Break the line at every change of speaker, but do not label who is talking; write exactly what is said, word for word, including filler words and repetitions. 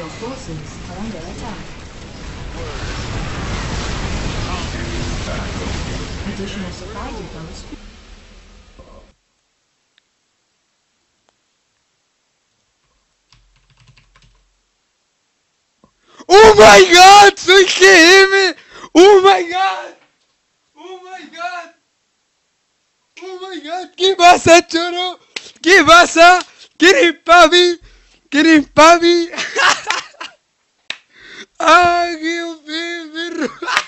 forces are under attack. Additional supply depots.
¡Oh my god! ¡Soy G M! ¡Oh my god! ¡Oh my god! ¡Oh my god! ¿Qué pasa, choro? ¿Qué pasa? ¿Quieres papi? ¿Quieres papi? ¡Ah, qué feo, perro!